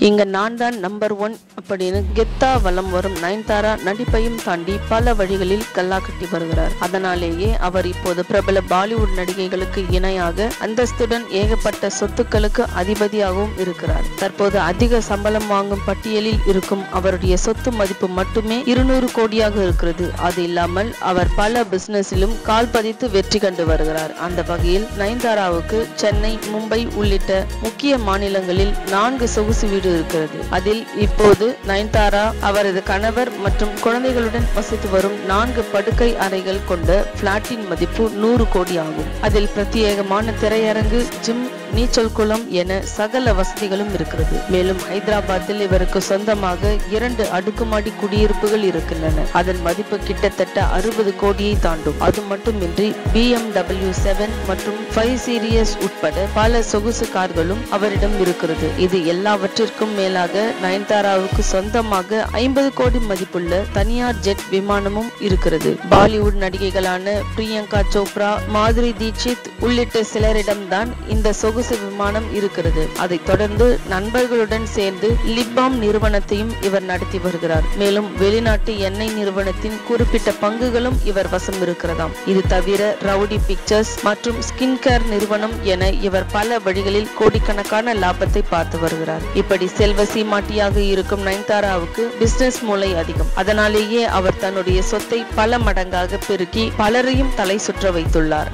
இங்க நான் தான் நம்பர் 1 அப்படின்னு கெத்தா வலம் வரும் நயன்தாரா நடிப்பையும் தாண்டி பல வழிகளில் கல்லா கட்டி வருகிறார். அதனாலேயே அவர் இப்போது பிரபல பாலிவுட் நடிகைகளுக்கு இணையாக அந்தஸ்துடன் ஏகப்பட்ட சொத்துக்களுக்கு அதிபதியாகவும் இருக்கிறார். தற்போது அதிக சம்பளம் வாங்கும் பட்டியலில் இருக்கும் அவருடைய சொத்து மதிப்பு மட்டுமே 200 கோடியாக இருக்கிறது. அது இல்லாமல் அவர் பல பிசினஸிலும் கால் பதித்து வெற்றி கண்டு வருகிறார். அந்த வகையில் நயன்தாராவுக்கு சென்னை, மும்பை உள்ளிட்ட முக்கிய மாநிலங்களில் 4 சொகுசு வீடு இருக்கிறது. அதில் இப்போது நயன்தாரா அவரது கணவர் மற்றும் குழந்தைகளுடன் வசித்து வரும் 4 படுக்கை அறைகள் கொண்ட பிளாட்டின் மதிப்பு 100 கோடி ஆகும். அதில் பிரத்யேகமான திரையரங்கு, ஜிம், நீச்சல் குளம் என சகல வசதிகளும் இருக்கிறது. மேலும் ஹைதராபாத்தில் இவருக்கு சொந்தமாக 2 அடுக்குமாடி குடியிருப்புகள் இருக்கின்றன. அதன் மதிப்பு கிட்டத்தட்ட 60 கோடியை தாண்டும். அது மட்டுமின்றி BMW 7 மற்றும் 5 சீரியஸ் உட்பட பல சொகுசு கார்களும் அவரிடம் இருக்கிறது. இது எல்லாவற்றிற்கும் மேலாக நயன்தாராவுக்கு சொந்தமாக 50 கோடி மதிப்புள்ள தனியார் ஜெட் விமானமும் இருக்கிறது. பாலிவுட் நடிகைகளான பிரியங்கா சோப்ரா, மாதுரி தீட்சித் உள்ளிட்ட சிலரிடம்தான் இந்த சொகுசு விமானம் இருக்கிறது. அதைத் தொடர்ந்து நண்பர்களுடன் சேர்ந்து லிப்பாம் நிறுவனத்தையும் இவர் நடத்தி வருகிறார். மேலும் வெளிநாட்டு எண்ணெய் நிறுவனத்தின் குறிப்பிட்ட பங்குகளும் இவர் வசம் இருக்கிறதாம். இது தவிர ரவுடி பிக்சர்ஸ் மற்றும் ஸ்கின் கேர் நிறுவனம் என இவர் பல வழிகளில் கோடிக்கணக்கான லாபத்தை பார்த்து வருகிறார். இப்படி செல்வ சீமாட்டியாக இருக்கும் நயன்தாராவுக்கு பிசினஸ் மூளை அதிகம். அதனாலேயே அவர் தன்னுடைய சொத்தை பல மடங்காக பெருக்கி பலரையும் தலை சுற்ற வைத்துள்ளார்.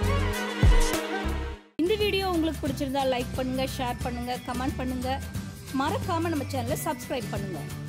இந்த வீடியோ உங்களுக்கு பிடிச்சிருந்தா லைக் பண்ணுங்க, ஷேர் பண்ணுங்க, கமெண்ட் பண்ணுங்க. மறக்காம நம்ம சேனலை சப்ஸ்கிரைப் பண்ணுங்க.